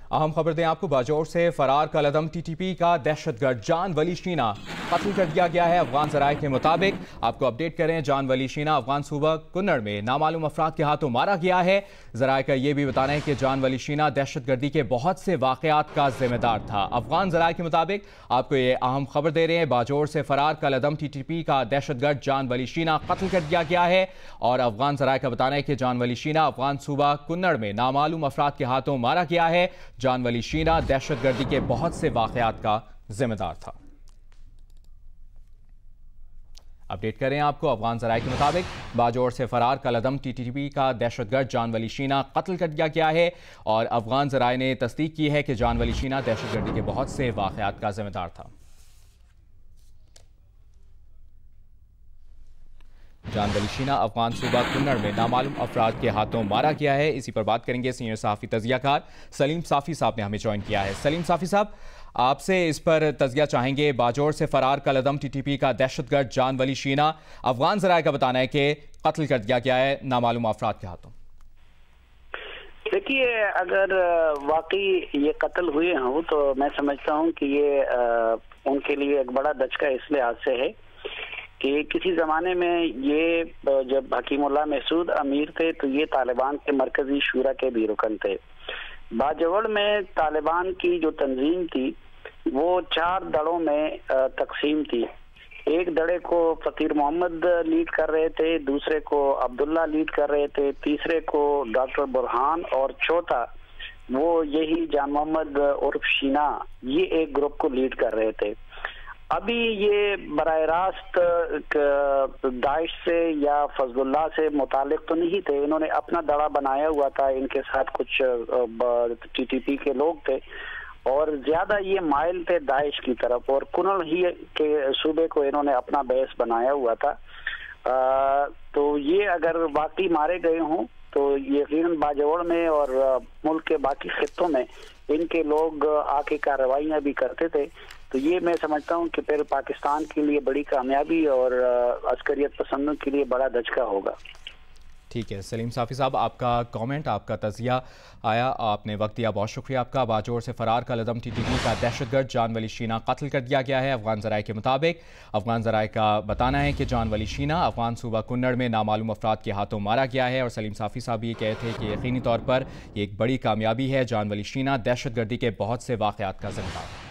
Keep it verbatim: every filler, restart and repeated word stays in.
अहम खबर दें आपको, बाजौर से फरार कलअदम टीटीपी का दहशतगर्द जान वली शीना कत्ल कर दिया गया है। अफगान जराये के मुताबिक आपको अपडेट करें, जान वली शीना अफगान सूबा कुन्नड़ में नामालूम अफराद के हाथों मारा गया है। जराये का यह भी बताना है कि जान वली शीना दहशतगर्दी के बहुत से वाकयात का जिम्मेदार था। अफगान जराये के मुताबिक आपको ये अहम खबर दे रहे हैं, बाजौर से फरार कलअदम टीटीपी का दहशतगर्द जान वली शीना कत्ल कर दिया गया है। और अफगान जराये का बताना है कि जान वली शीना अफगान सूबा कुन्नड़ में नामालूम अफराद के हाथों मारा गया है। जान वली शीना दहशतगर्दी के बहुत से वाकयात का जिम्मेदार था। अपडेट करें आपको, अफगान जराये के मुताबिक बाजौर से फरार कलअदम टीटीपी का दहशतगर्द जान वली शीना कत्ल कर दिया गया है। और अफगान जराये ने तस्दीक की है कि जान वली शीना दहशतगर्दी के बहुत से वाकयात का जिम्मेदार था। जान वली शीना अफगान सूबा कुन्नड़ में नामालूम अफराद के हाथों मारा गया है। इसी पर बात करेंगे, सीनियर सहाफ़ी तज़कियाकार सलीम साफ़ी साहब ने हमें ज्वाइन किया है। सलीम साफ़ी साहब, आपसे इस पर तज़किया चाहेंगे। बाजौर से फरार कलअदम टीटीपी का दहशतगर्द जान वली शीना अफगान जराये का बताना है कि कत्ल कर दिया गया है नामालूम अफराद के हाथों। देखिए, अगर वाकई ये कत्ल हुए हों तो मैं समझता हूँ कि ये आ, उनके लिए एक बड़ा दचका इस लिहाज से है कि किसी ज़माने में ये जब हकीमुल्लाह महसूद अमीर थे तो ये तालिबान के मरकजी शूरा के भी रुकन थे। बाजौड़ में तालिबान की जो तंजीम थी वो चार दड़ों में तकसीम थी। एक दड़े को फ़कीर मोहम्मद लीड कर रहे थे, दूसरे को अब्दुल्ला लीड कर रहे थे, तीसरे को डॉक्टर बुरहान और चौथा वो यही जान मोहम्मद उर्फ शीना, ये एक ग्रुप को लीड कर रहे थे। अभी ये बराह रास्त दाइश से या फजलुल्लाह से मुतालिक तो नहीं थे, इन्होंने अपना दड़ा बनाया हुआ था, इनके साथ कुछ टीटीपी के लोग थे और ज्यादा ये माइल थे दाइश की तरफ और कुनल ही के सूबे को इन्होंने अपना बेस बनाया हुआ था। आ, तो ये अगर वाकई मारे गए हों तो यकीनन बाजौड़ में और मुल्क के बाकी खित्तों में इनके लोग आके कार्रवाइयाँ भी करते थे। तो ये मैं समझता हूँ कि फिर पाकिस्तान के लिए बड़ी कामयाबी और अस्करियत पसंदों के लिए बड़ा दचका होगा। ठीक है सलीम साफ़ी साहब, आपका कमेंट, आपका तज़किया आया, आपने वक्त दिया, बहुत शुक्रिया आपका। बाजौर से फरार कलअदम टीटीपी का दहशतगर्द जान वली शीना कत्ल कर दिया गया है अफगान जराये के मुताबिक। अफगान जराये का बताना है कि जान वली शीना अफगान सूबा कुन्नड़ में नामालूम अफराद के हाथों मारा गया है। और सलीम साफ़ी साहब ये कहते हैं कि यकीनी तौर पर ये एक बड़ी कामयाबी है। जान वली शीना दहशतगर्दी के बहुत से वाक़यात का ज़िम्मेदार है।